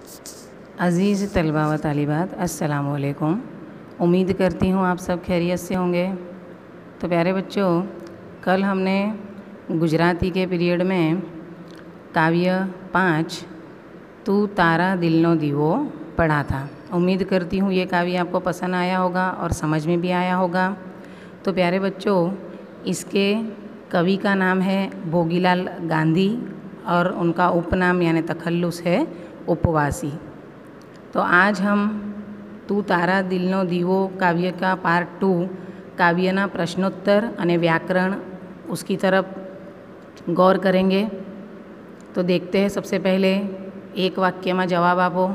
अज़ीज़ तलबा व तालिबात, अस्सलामु अलैकुम। उम्मीद करती हूँ आप सब खैरियत से होंगे। तो प्यारे बच्चों, कल हमने गुजराती के पीरियड में काव्य 5 तू तारा दिलनो दीवो पढ़ा था। उम्मीद करती हूँ ये काव्य आपको पसंद आया होगा और समझ में भी आया होगा। तो प्यारे बच्चों, इसके कवि का नाम है भोगीलाल गांधी और उनका उपनाम यानी तखल्लुस है उपवासी। तो आज हम तू तारा दिलनो दीवो काव्य का पार्ट 2 काव्यना प्रश्नोत्तर અને व्याकरण उसकी तरफ गौर करेंगे। तो देखते हैं, सबसे पहले एक वाक्य में जवाब आपो।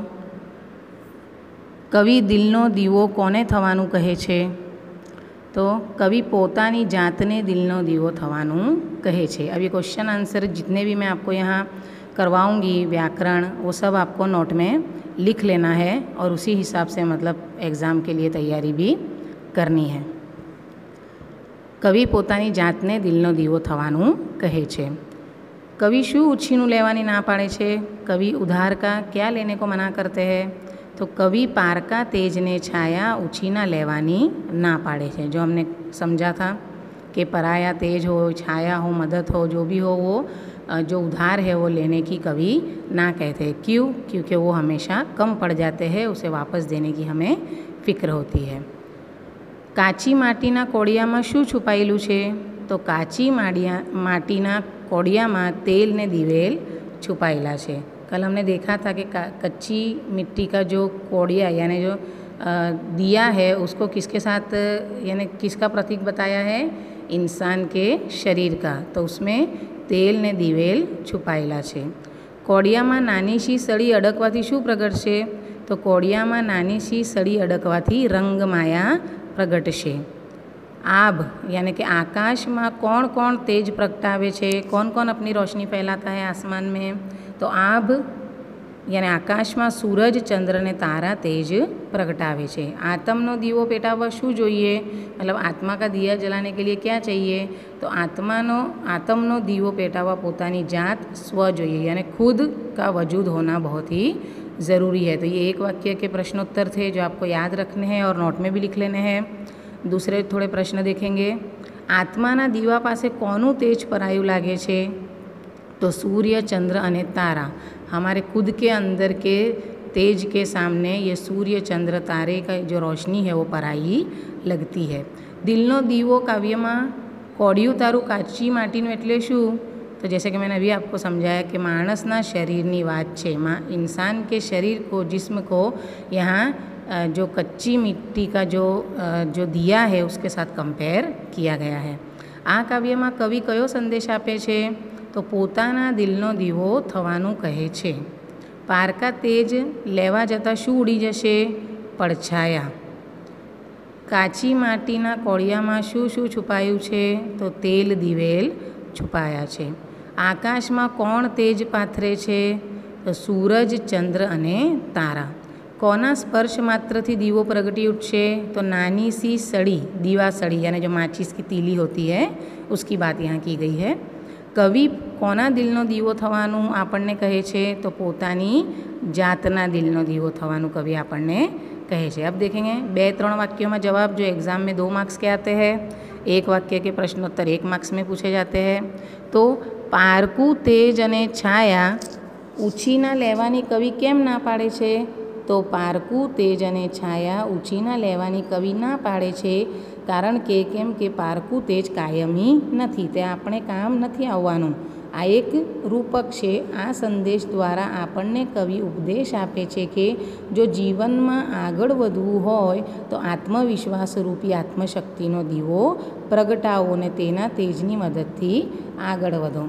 कवि दिलनो दीवो कोने थवानुं कहे छे? तो कवि पोतानी जातने दिलनो दीवो थवानुं कहे छे। अब ये क्वेश्चन आंसर जितने भी मैं आपको यहाँ करवाऊँगी व्याकरण, वो सब आपको नोट में लिख लेना है और उसी हिसाब से मतलब एग्ज़ाम के लिए तैयारी भी करनी है। कवि पोतानी जातने दिलनो दीवो थवानुं कहे छे। कवि शू उछीनु लेवानी ना पाड़े छे? कवि उधार का क्या लेने को मना करते हैं? तो कवि पारका तेजने छाया उछीना लेवानी ना पाड़े छे। जो हमने समझा था कि पराया तेज हो, छाया हो, मदद हो, जो भी हो, वो जो उधार है वो लेने की कवि ना कहते हैं। क्यों? क्योंकि वो हमेशा कम पड़ जाते हैं, उसे वापस देने की हमें फ़िक्र होती है। काची माटीना कोड़ियामां शू छुपायेलुं छे? तो काची माटीना कोड़ियामां तेल ने दिवेल छुपायेला छे। कल हमने देखा था कि कच्ची मिट्टी का जो कोड़िया यानी जो दिया है उसको किसके साथ यानी किसका प्रतीक बताया है? इंसान के शरीर का। तो उसमें तेल ने दिवेल छुपायेला छे। कोड़ियामां नानी सी सड़ी अडकवाथी शू प्रगटशे? तो कोड़ियामां नानी सी सड़ी अडकवाथी रंगमाया प्रगटशे। आभ यानी कि आकाश में कौन कौन तेज प्रगटावे छे? कौन कौन अपनी रोशनी फैलाता है आसमान में? तो आभ यानी आकाश में सूरज, चंद्र ने तारा तेज प्रगटावे छे। आत्मनो दीवो पेटावा शू जोईए? मतलब आत्मा का दिया जलाने के लिए क्या चाहिए? तो आत्मनो दीवो पेटावा पोतानी जात स्व जोईए, यानी खुद का वजूद होना बहुत ही ज़रूरी है। तो ये एक वाक्य के प्रश्नोत्तर थे जो आपको याद रखने हैं और नोट में भी लिख लेने हैं। दूसरे थोड़े प्रश्न देखेंगे। आत्माना दीवा पासे कोनु तेज परायु लागे छे? तो सूर्य, चंद्र अने तारा। हमारे खुद के अंदर के तेज के सामने ये सूर्य, चंद्र, तारे का जो रोशनी है वो पराई लगती है। दिलनो दीवो काव्य में कोड़ियु तारू काची माटीनु एटले शू? तो जैसे कि मैंने अभी आपको समझाया कि मानसना शरीरनी वात छे। इंसान के शरीर को, जिस्म को यहाँ जो कच्ची मिट्टी का जो दिया है उसके साथ कंपेयर किया गया है। आ काव्य में कवि कयो संदेश आपे छे? तो पोताना दिलनो दीवो थवानुं कहे छे। पारका तेज लेवा जता शू उड़ी जशे? પડછાયા। काची माटीना कोड़ियामां शू शू छुपायुं छे? तो तेल दिवेल छुपाया छे। आकाश में कोण तेज पाथरे छे? तो सूरज, चंद्र अने तारा। कोना स्पर्श मात्र थी दीवो प्रगटी उठशे? तो नानी सी सड़ी, दीवा सड़ी यानी जो माचिस की तीली होती है उसकी बात यहाँ की गई है। कवि कोना दिलनो दीवो थवानुं आपणने कहे छे? तो पोतानी जातना दिलनो दीवो थवानुं कवि आपणने कहे छे। अब देखेंगे 2-3 वाक्यों में जवाब जो एग्ज़ाम में 2 मार्क्स के आते हैं। एक वाक्य के प्रश्नोत्तर 1 मार्क्स में पूछे जाते हैं। तो पारकू तेज अने छाया उछीना लेवानी कवि केम ना पाड़े छे? तो पारकू तेज अने छाया उछीना लेवानी कवि ना पाड़े छे कारण के केम के पारकू तेज कायमी नथी, ते आपणे काम नथी आववानुं। आ एक रूपक छे। आ संदेश द्वारा आपणने कवि उपदेश आपे छे कि जो जीवन में आगळ वधवुं होय तो आत्मविश्वास रूपी आत्मशक्तिनो दीवो प्रगटावो ने तेना तेजनी मददथी आगळ वधो।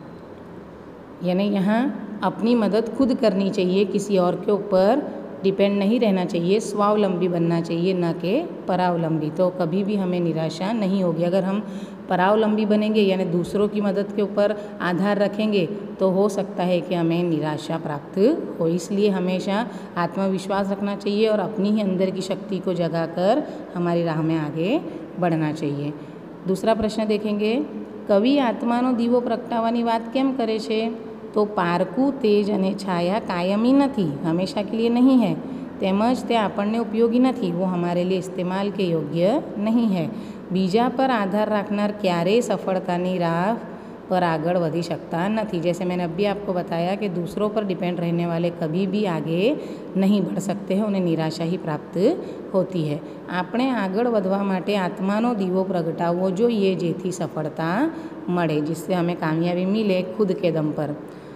यानी यहाँ अपनी मदद खुद करनी चाहिए, किसी और के ऊपर डिपेंड नहीं रहना चाहिए, स्वावलंबी बनना चाहिए, न कि परावलंबी। तो कभी भी हमें निराशा नहीं होगी। अगर हम परावलंबी बनेंगे यानी दूसरों की मदद के ऊपर आधार रखेंगे तो हो सकता है कि हमें निराशा प्राप्त हो। इसलिए हमेशा आत्मविश्वास रखना चाहिए और अपनी ही अंदर की शक्ति को जगाकर हमारी राह में आगे बढ़ना चाहिए। दूसरा प्रश्न देखेंगे। कवि आत्मानो दीवो प्रगटाववानी वात केम करे छे? તો પારકું તેજ અને छाया कायमी नहीं, हमेशा के लिए नहीं है, તેમજ તે આપણને ઉપયોગી નથી, वो हमारे लिए इस्तेमाल के योग्य नहीं है। बीजा पर आधार रखनार क्यारे सफलतानी राह पर आगळ वधी सकता नहीं। जैसे मैंने अभी आपको बताया कि दूसरों पर डिपेंड रहने वाले कभी भी आगे नहीं बढ़ सकते हैं, उन्हें निराशा ही प्राप्त होती है। આપણે આગળ વધવા માટે આત્માનો દીવો પ્રગટાવવો જોઈએ, જેથી સફળતા મળે, जिससे हमें कामयाबी मिले खुद के दम पर।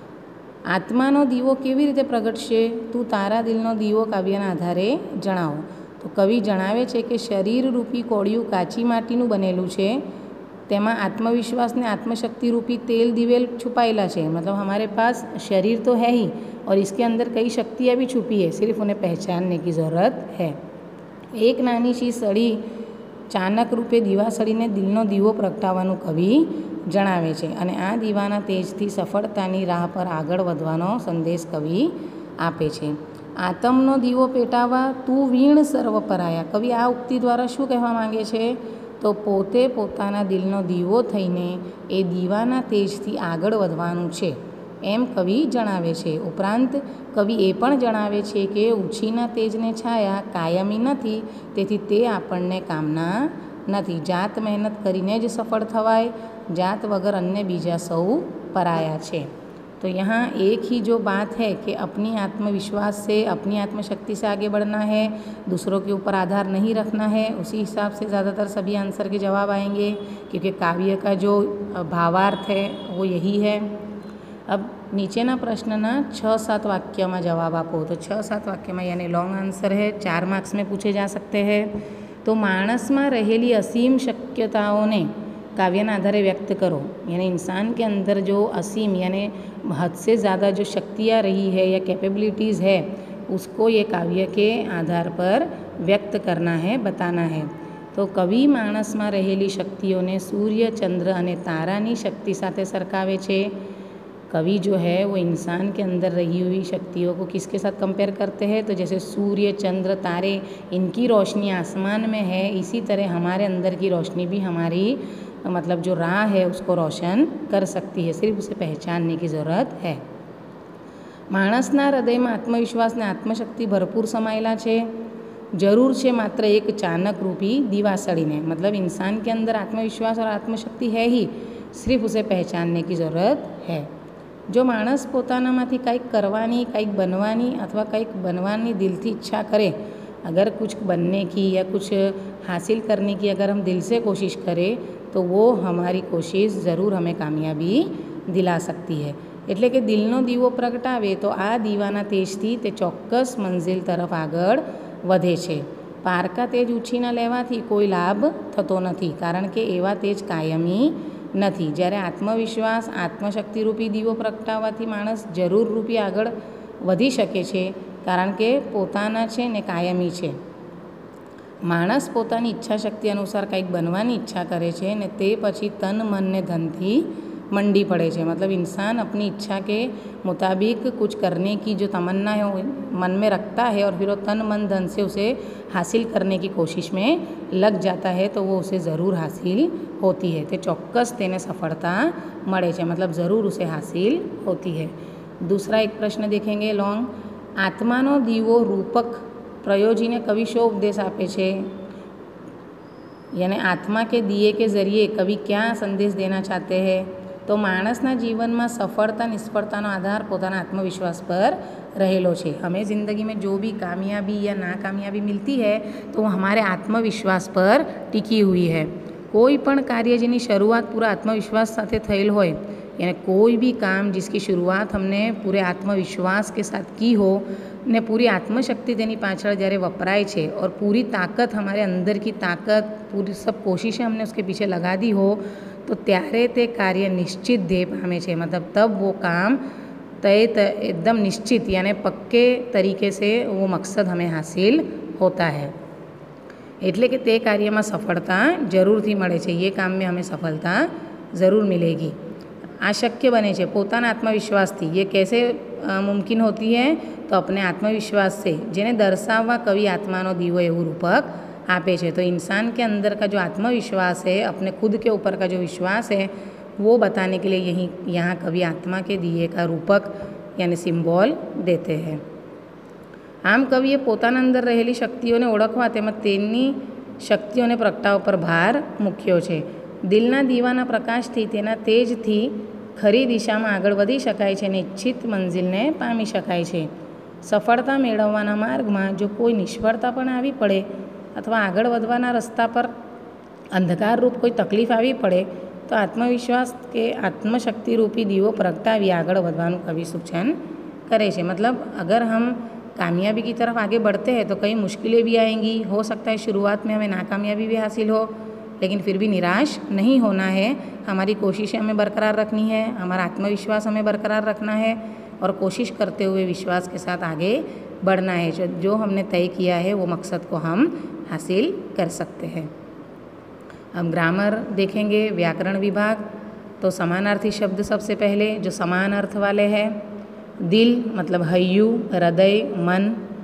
આત્માનો દીવો કેવી રીતે પ્રગટશે? તું તારા દિલનો દીવો કાવ્યના આધારે જણાવો। તો કવિ જણાવે છે કે શરીર રૂપી કોળિયું કાચી માટીનું બનેલું છે, તેમાં आत्मविश्वास ने आत्मशक्ति रूपी तेल दिवेल छुपाएला है। मतलब हमारे पास शरीर तो है ही और इसके अंदर कई शक्तियाँ भी छुपी है, सिर्फ उन्हें पहचानने की ज़रूरत है। एक नानी सी सड़ी चानक रूपे दीवासळीने दिलनो दीवो प्रगटाववानुं कवि जणावे छे अने आ दीवाना तेजथी सफलतानी राह पर आगळ वधवानो संदेश कवि आपे छे। आतमनो दीवो पेटावा तू वीण सर्व पराया। कवि आ उक्ति द्वारा शुं कहेवा मांगे छे? तो पोते पोताना दिलनो दीवो थईने ए दीवाना तेजथी आगळ वधवानुं छे एम कवि जणावे छे। उपरांत कवि ए पण जणावे छे के उछीना तेजने छाया कायमी नथी, तेथी ते आपणने कामना नहीं। जात मेहनत करीने ज सफल थवाय, जात वगर अन्य बीजा सौ पराया छे। तो यहाँ एक ही जो बात है कि अपनी आत्मविश्वास से, अपनी आत्मशक्ति से आगे बढ़ना है, दूसरों के ऊपर आधार नहीं रखना है, उसी हिसाब से ज़्यादातर सभी आंसर के जवाब आएंगे, क्योंकि काव्य का जो भावार्थ है वो यही है। अब नीचेना प्रश्नना 6-7 वाक्य में जवाब आपो। तो 6-7 वाक्य में यानी लॉन्ग आंसर है, 4 मार्क्स में पूछे जा सकते हैं। तो मानस में रहेली असीम शक्यताओं ने काव्यना आधारे व्यक्त करो। यानी इंसान के अंदर जो असीम यानी हद से ज़्यादा जो शक्तियाँ रही है या कैपेबिलिटीज़ है, उसको ये काव्य के आधार पर व्यक्त करना है, बताना है। तो कवि मानस में रहेली शक्तियों ने सूर्य चंद्र अने तारानी शक्ति साथे सरकावे छे। कवि जो है वो इंसान के अंदर रही हुई शक्तियों को किसके साथ कंपेयर करते हैं? तो जैसे सूर्य चंद्र तारे, इनकी रोशनी आसमान में है, इसी तरह हमारे अंदर की रोशनी भी हमारी मतलब जो राह है उसको रोशन कर सकती है, सिर्फ उसे पहचानने की ज़रूरत है। माणसना हृदय में आत्मविश्वास ने आत्मशक्ति भरपूर समायेला छे। जरूर है मात्र एक चानक रूपी दीवासળી ने। मतलब इंसान के अंदर आत्मविश्वास और आत्मशक्ति है ही, सिर्फ उसे पहचानने की ज़रूरत है। जो माणस पोतानामांथी कंईक करवानी, कंईक बनवानी अथवा कंईक बनवानी दिलथी इच्छा करे, अगर कुछ बनने की या कुछ हासिल करने की अगर हम दिल से कोशिश करें, तो वो हमारी कोशिश ज़रूर हमें कामयाबी दिला सकती है। एटले कि दिलनो दीवो प्रगटावे तो आ दीवाना तेजथी ते चोक्कस मंजिल तरफ आगळ वधे छे। पारका तेज उछीना लेवाथी कोई लाभ थतो नथी, कारण के एवा तेज कायमी नहीं। જ્યારે आत्मविश्वास आत्मशक्ति रूपी दीवो प्रगटाववाथी माणस जरूर रूपी आगळ वधी शके छे, कारण के पोताना छे ने कायमी छे। माणस पोतानी इच्छाशक्ति अनुसार कंईक बनवानी इच्छा करे छे ने ते पछी तन मन ने धनथी मंडी पड़े छे। मतलब इंसान अपनी इच्छा के मुताबिक कुछ करने की जो तमन्ना है वो मन में रखता है और फिर वो तन मन धन से उसे हासिल करने की कोशिश में लग जाता है, तो वो उसे ज़रूर हासिल होती है। तो चौक्कस तेने सफलता मळे छे, मतलब ज़रूर उसे हासिल होती है। दूसरा एक प्रश्न देखेंगे लॉन्ग। आत्मानो दीवो रूपक प्रयोजीने कवि शो उपदेश आपे छे? यानी आत्मा के दिए के ज़रिए कवि क्या संदेश देना चाहते हैं? तो माणसना जीवन में सफलता निष्फलतानो आधार पोताना आत्मविश्वास पर रहेलो छे। हमें ज़िंदगी में जो भी कामयाबी या नाकामयाबी मिलती है तो वो हमारे आत्मविश्वास पर टिकी हुई है। कोई पण कार्य जेनी शुरुआत पूरा आत्मविश्वास साथे थयेल होय, यानी कोई भी काम जिसकी शुरुआत हमने पूरे आत्मविश्वास के साथ की हो ने पूरी आत्मशक्ति तेनी पाछळ જ્યારે वपराय छे और पूरी ताकत हमारे अंदर की ताकत पूरी सब कोशिशें हमने उसके पीछे लगा दी हो, तो त्यारे ते कार्य निश्चित ध्येय पामे छे। मतलब तब वो काम एकदम निश्चित यानी पक्के तरीके से वो मकसद हमें हासिल होता है। एटले कि ते कार्य में सफलता जरूर थी मळे छे, ये काम में हमें सफलता ज़रूर मिलेगी। आ शक्य बने छे पोताना आत्मविश्वास थी। ये कैसे मुमकिन होती है? तो अपने आत्मविश्वास से, जेने दर्शाववा कवि आत्मानो दीवो एवुं रूपक आपे छे। तो इंसान के अंदर का जो आत्मविश्वास है, अपने खुद के ऊपर का जो विश्वास है, वो बताने के लिए यहाँ कवि आत्मा के दिए का रूपक यानी સિમ્બોલ દેતે હૈ। આમ કવિએ પોતાના અંદર રહેલી શક્તિઓને ઓળખવા તેમજ તેની શક્તિઓને પ્રગટાવવા પર ભાર મૂક્યો છે। દિલના દીવાના પ્રકાશથી તેના તેજથી ખરી દિશામાં આગળ વધી શકાય છે અને ઇચ્છિત મંજિલને પામી શકાય છે। સફળતા મેળવવાના માર્ગમાં જો કોઈ નિષ્ફળતા પણ આવી પડે અથવા આગળ વધવાના રસ્તા પર અંધકારરૂપ કોઈ તકલીફ આવી પડે तो आत्मविश्वास के आत्मशक्ति रूपी दीवो प्रगटावी आगळ वधवानुं कवि सूचन करे छे। मतलब अगर हम कामयाबी की तरफ आगे बढ़ते हैं तो कई मुश्किलें भी आएंगी, हो सकता है शुरुआत में हमें नाकामयाबी भी हासिल हो, लेकिन फिर भी निराश नहीं होना है। हमारी कोशिशें हमें बरकरार रखनी है, हमारा आत्मविश्वास हमें बरकरार रखना है और कोशिश करते हुए विश्वास के साथ आगे बढ़ना है। जो हमने तय किया है वो मकसद को हम हासिल कर सकते हैं। हम ग्रामर देखेंगे, व्याकरण विभाग। तो समानार्थी शब्द सबसे पहले जो समान अर्थ वाले हैं। दिल मतलब हय्यू, हृदय, मन।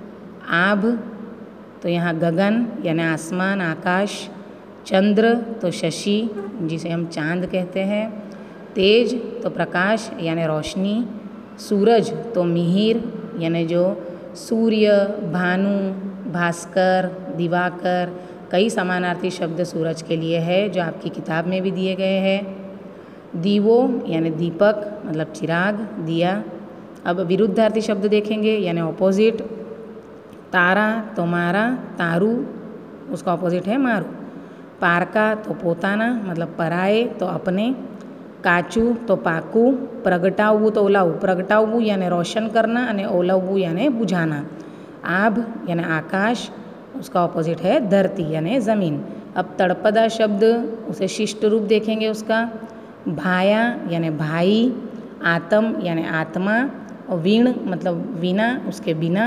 आभ तो यहाँ गगन यानी आसमान, आकाश। चंद्र तो शशि जिसे हम चांद कहते हैं। तेज तो प्रकाश यानी रोशनी। सूरज तो मिहिर यानी जो सूर्य, भानु, भास्कर, दिवाकर। कई समानार्थी शब्द सूरज के लिए है जो आपकी किताब में भी दिए गए हैं। दीवो यानी दीपक मतलब चिराग, दिया। अब विरुद्धार्थी शब्द देखेंगे यानी ऑपोजिट। तारा तो मारा, तारू उसका ऑपोजिट है मारू। पारका तो पोताना मतलब पराए तो अपने। काचू तो पाकू। प्रगटावू तो ओलावू, प्रगटावू यानी रोशन करना और ओलावू यानी बुझाना। आभ यानी आकाश, उसका ऑपोजिट है धरती यानी ज़मीन। अब तड़पदा शब्द उसे शिष्ट रूप देखेंगे उसका। भाया यानी भाई। आत्म यानी आत्मा। और वीण मतलब वीणा उसके बिना।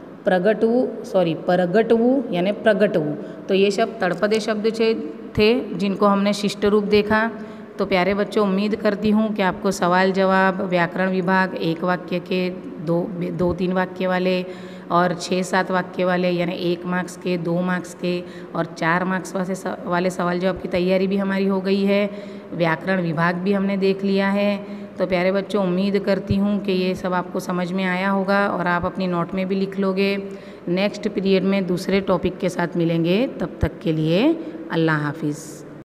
प्रगटवू यानी प्रगटवू। तो ये शब्द तड़पदे शब्द थे जिनको हमने शिष्ट रूप देखा। तो प्यारे बच्चों, उम्मीद करती हूँ कि आपको सवाल जवाब व्याकरण विभाग 1 वाक्य के 2-3 वाक्य वाले और 6-7 वाक्य वाले यानी 1 मार्क्स के, 2 मार्क्स के और 4 मार्क्स वाले सवाल जवाब की तैयारी भी हमारी हो गई है। व्याकरण विभाग भी हमने देख लिया है। तो प्यारे बच्चों, उम्मीद करती हूँ कि ये सब आपको समझ में आया होगा और आप अपनी नोट में भी लिख लोगे। नेक्स्ट पीरियड में दूसरे टॉपिक के साथ मिलेंगे, तब तक के लिए अल्लाह हाफिज़।